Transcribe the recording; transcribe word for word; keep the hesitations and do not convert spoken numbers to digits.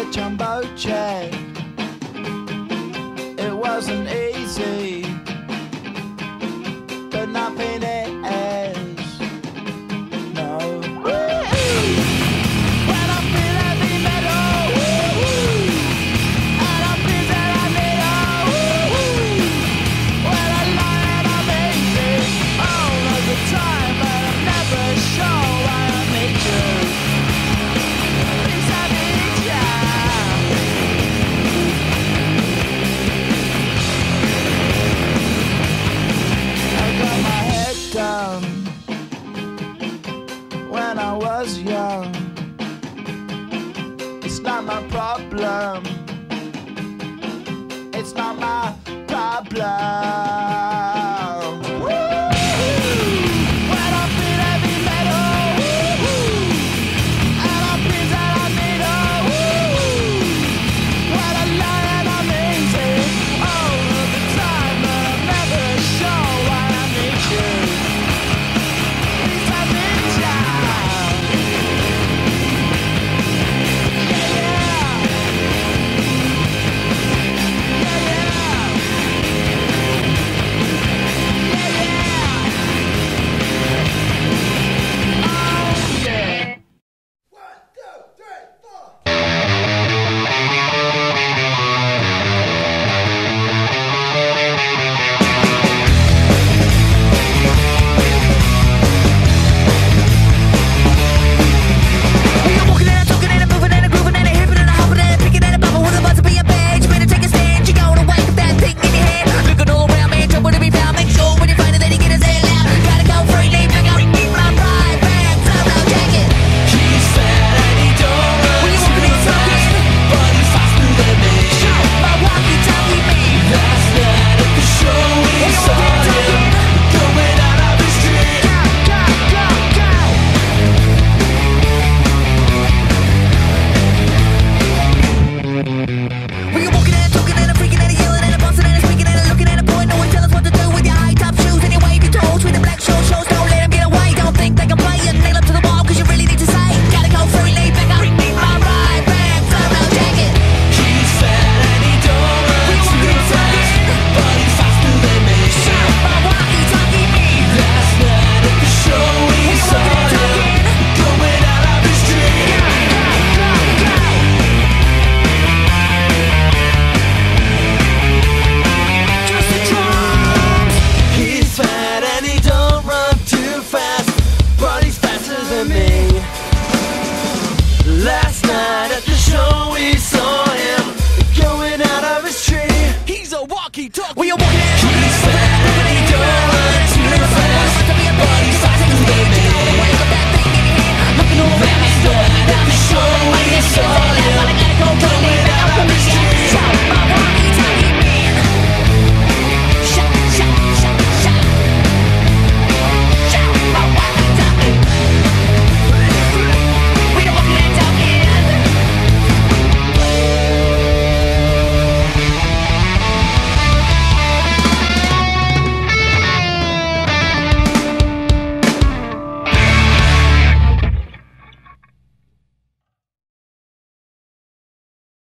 a jumbo jet. It wasn't easy, but nothing is. No. When I feel heavy metal, and I feel that I need a when I lie and I'm easy all of the time, but I'm never sure why I need you. Please, I need ya. I got my head down when I was young. It's not my problem.